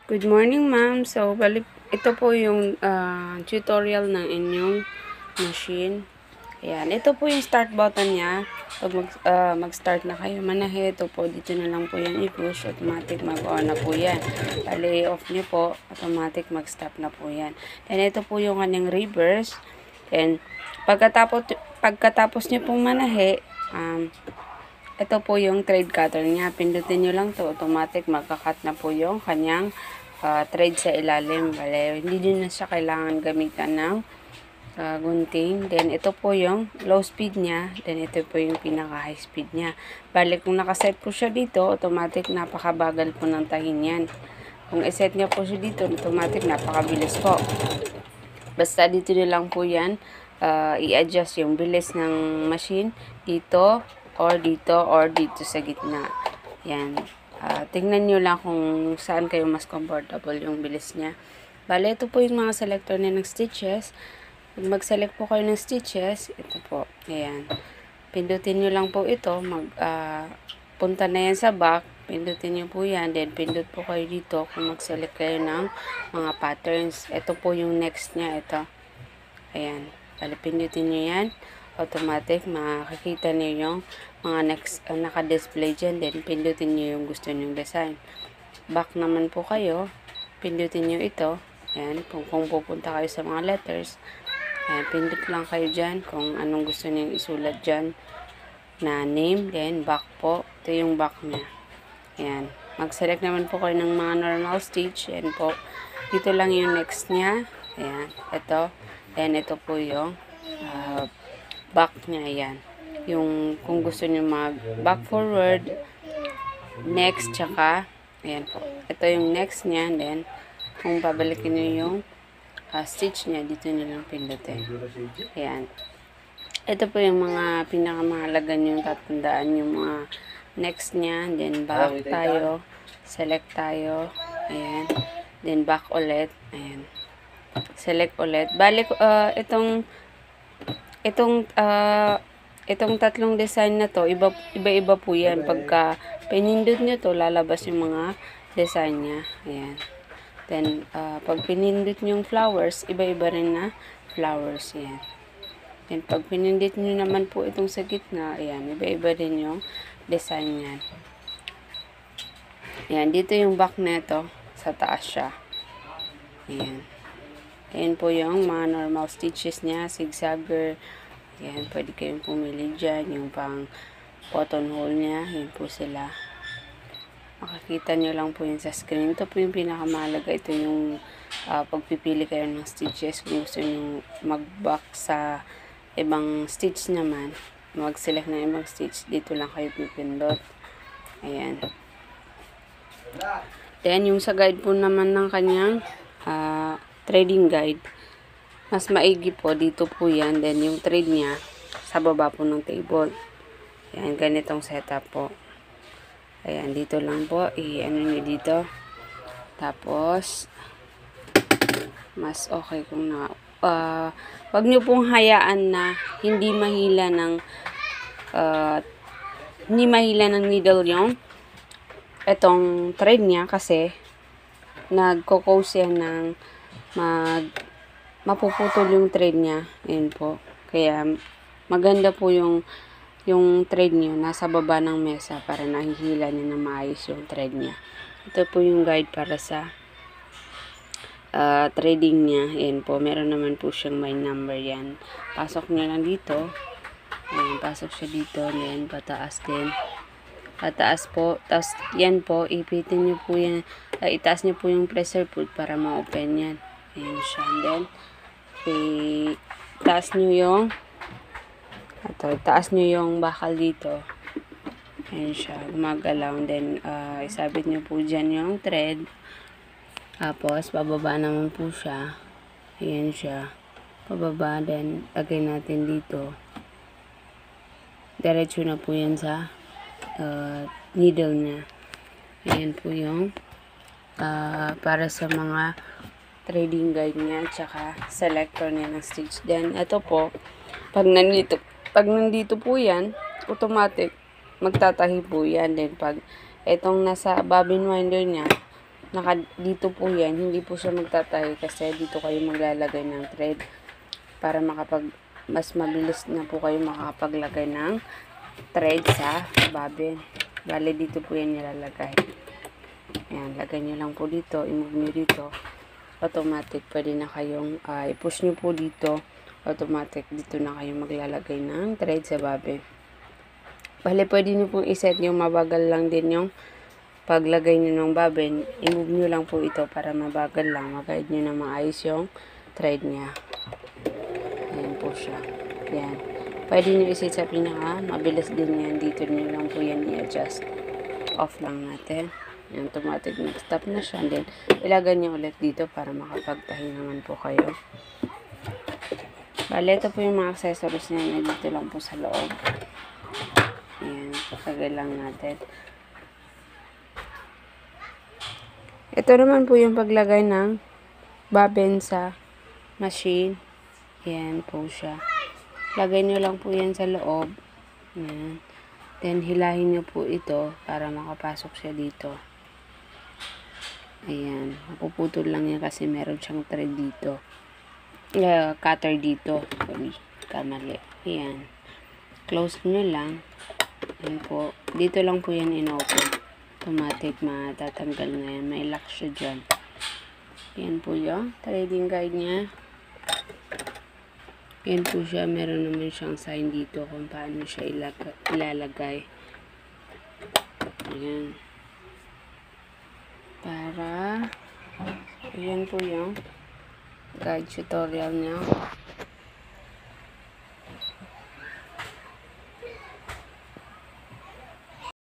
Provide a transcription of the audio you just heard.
Good morning, ma'am. So, ito po yung tutorial ng inyong machine. Ayan. Ito po yung start button niya. Pag mag-start na kayo manahe, ito po, dito na lang po yan i-push. Automatic mag-on na po yan. Bali, off nyo po, automatic mag-stop na po yan. And ito po yung kanyang reverse. And pagkatapos nyo pong manahe, ito po yung thread cutter niya. Pindutin nyo lang to, automatic magkakat na po yung kanyang thread sa ilalim. Bale, hindi nyo na siya kailangan gamitan ng gunting. Then, ito po yung low speed niya. Then, ito po yung pinaka high speed niya. Bale, kung nakaset po siya dito, automatic napakabagal po ng tahin yan. Kung iset niya po siya dito, automatic napakabilis po. Basta dito nyo lang po yan i-adjust yung bilis ng machine dito or dito sa gitna. Yan. Tingnan nyo lang kung saan kayo mas comfortable yung bilis niya. Bale, ito po yung mga selector niya ng stitches. Pag mag-select po kayo ng stitches, ito po. Ayan. Pindutin nyo lang po ito. Punta na yan sa back. Pindutin nyo po yan. Then, pindut po kayo dito kung mag-select kayo ng mga patterns. Ito po yung next niya. Ito. Ayan. Bale, pindutin nyo yan. Automatic, makikita nyo yung mga next naka-display dyan. Then, pindutin nyo yung gusto nyong design. Back naman po kayo. Pindutin nyo ito. Ayan. Kung pupunta kayo sa mga letters. Ayan. Pindut lang kayo dyan kung anong gusto nyong isulat dyan na name. Then, back po. Ito yung back niya. Ayan. Mag-select naman po kayo ng mga normal stitch. Ayan po. Dito lang yung next niya. Ayan. Ito. Then, ito po yung back niya. Ayan. Yung kung gusto niyo mag back forward, next, tsaka, ayan po. Ito yung next niya. Then, kung babalikin niyo yung stitch niya, dito nyo lang pindutin. Ayan. Ito po yung mga pinakamahalaga nyo tatandaan, yung mga next niya. Then, back tayo. Select tayo. Ayan. Then, back ulit. Ayan. Select ulit. Balik, itong tatlong design na to, iba-iba po yan. Pagka pinindot nyo to, lalabas yung mga design niya. Ayan. Then, pag pinindot nyo yung flowers, iba-iba rin na flowers. Ayan. Then, pag pinindot nyo naman po itong sa gitna, ayan, iba-iba rin yung design niyan. Ayan, dito yung back neto, sa taas siya. Ayan. Ayan po yung mga normal stitches niya, zigzagger. Ayan, pwede kayong pumili dyan. Yung pang button hole niya, ayan po sila. Makikita nyo lang po yun sa screen. Ito po yung pinakamahalaga. Ito yung pagpipili kayo ng stitches. Kung gusto nyo mag-back sa ibang stitch naman, mag-select ng ibang stitch, dito lang kayo pipindot. Ayan. Then, yung sa guide po naman ng kanyang threading guide, mas maigi po, dito po yan. Then, yung thread niya, sa baba po ng table. Ayan, ganitong setup po. Ayan, dito lang po, i-ano nyo dito. Tapos, mas okay kung wag nyo pong hayaan na hindi mahila ng needle yung etong thread niya, kasi nagko-cause yan ng mapuputol yung thread niya. Ayan po. Kaya maganda po yung thread niyo nasa baba ng mesa para nahihila niya na maayos yung thread niya. Ito po yung guide para sa threading niya. Ayan po. Meron naman po siyang may number yan. Pasok niya lang dito. Ayan, pasok siya dito. Then, pataas din. Pataas po. Tapos, yan po. Ipitin niyo po yan. Itaas niyo po yung pressure foot para ma-open yan. Ayan siya. And then, itaas niyo yung itaas nyo yung bakal dito. Ayan siya, gumagalaw. Then, isabit nyo po dyan yung thread. Tapos, bababa naman po siya. Ayan siya. Pababa, then, lagay natin dito. Diretso na po yan sa needle niya. Ayan po yung para sa mga threading guide niya, tsaka selector niya ng stitch. Then, ito po, pag nandito po yan, automatic, magtatahi po yan. Then, pag itong nasa bobbin winder niya, dito po yan, hindi po siya magtatahi kasi dito kayo maglalagay ng thread para mas mabilis na po kayo makapaglagay ng thread sa bobbin. Bale, dito po yan nilalagay. Ayan, lagay nyo lang po dito, i-move nyo dito. Automatic, pwede na kayong, i-push nyo po dito. Automatic, dito na kayo maglalagay ng thread sa bobbin. Bale, pwede nyo pong iset yung mabagal lang din yung paglagay nyo ng bobbin. I-move nyo lang po ito para mabagal lang. Mag-guide nyo na maayos yung thread niya. Ayan po siya. Ayan. Pwede nyo iset sa pinaka. Mabilis din yan. Dito nyo lang po yan i-adjust. Off lang natin. Ayan, automatic stop na siya. And then, ilagay nyo ulit dito para makapagtahi naman po kayo. Bale, ito po yung mga accessories niya. Dito lang po sa loob. Ayan. Pagkagay lang natin. Ito naman po yung paglagay ng bobbin sa machine. Ayan po siya. Lagay nyo lang po yan sa loob. Ayan. Then, hilahin nyo po ito para makapasok siya dito. Ayan. Mapuputol lang yan kasi meron siyang thread dito. Cutter dito. Sorry. Kamali. Ayan. Close nyo lang. Ayan po. Dito lang po yan in-open. Automatic matatanggal na yan. May lock siya dyan. Yan po yung threading guide niya. Yan po siya. Meron naman siyang sign dito kung paano siya ilalagay. Ayan. Ayan po yung guide tutorial niya.